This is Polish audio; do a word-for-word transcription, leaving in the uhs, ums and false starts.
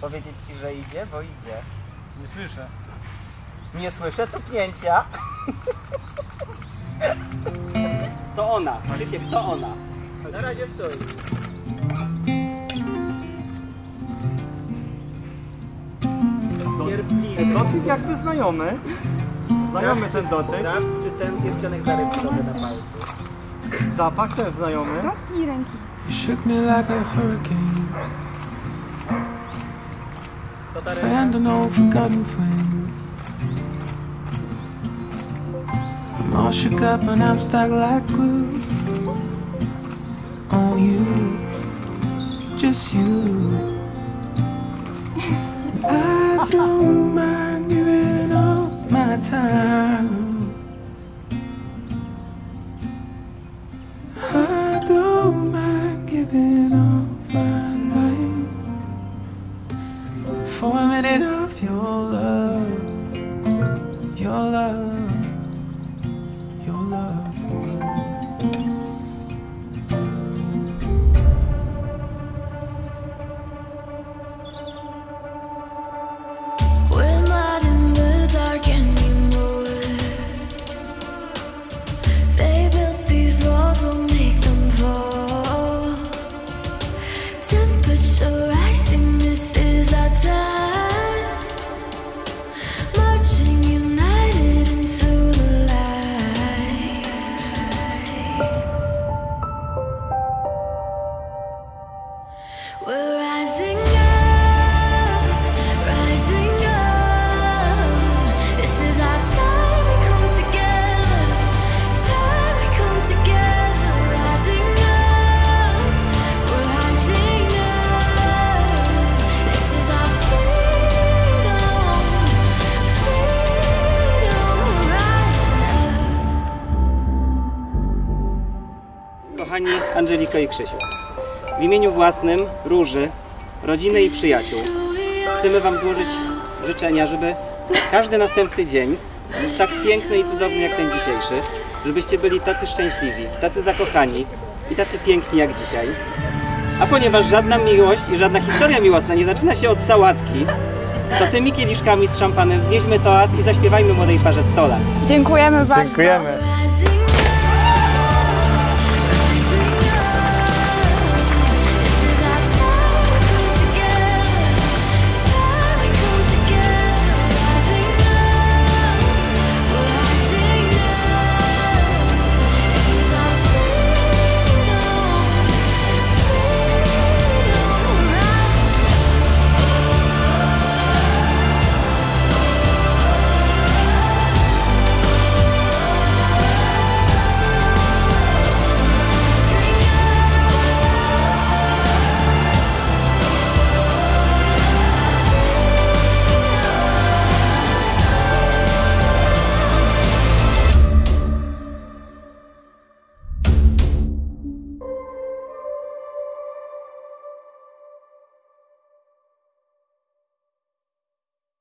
Powiedzieć ci, że idzie? Bo idzie. Nie słyszę. Nie słyszę tupnięcia. To ona. Krzysiek, to ona. Na razie stoi. Cierpliwie. Dotyk jakby znajomy. Znajomy ten dotyk. Sprawdź, czy ten pierścionek zarył sobie na palcu. Zapach też znajomy. Dotknij ręki. You shook me like a hurricane. To ta Fanned an old forgotten flame. I'm all shook up and I'm stuck like glue. On you, just you. I don't mind giving up my time. I don't mind giving up my life for a minute of your love, your love, your love. We're not in the dark anymore. They built these walls, we'll make them fall. Temperature rising, this is our time. Marching united into the light. We're rising up, rising up. This is our time, we come together. Time we come together. Rising up, we're rising up. This is our freedom, freedom. We're rising up. Kochani Angelika i Krzysiu, w imieniu własnym, Róży, rodziny i przyjaciół chcemy wam złożyć życzenia, żeby każdy następny dzień był tak piękny i cudowny jak ten dzisiejszy, żebyście byli tacy szczęśliwi, tacy zakochani i tacy piękni jak dzisiaj. A ponieważ żadna miłość i żadna historia miłosna nie zaczyna się od sałatki, to tymi kieliszkami z szampanem wznieśmy toast i zaśpiewajmy młodej parze sto lat. Dziękujemy bardzo. Dziękujemy. Rising up.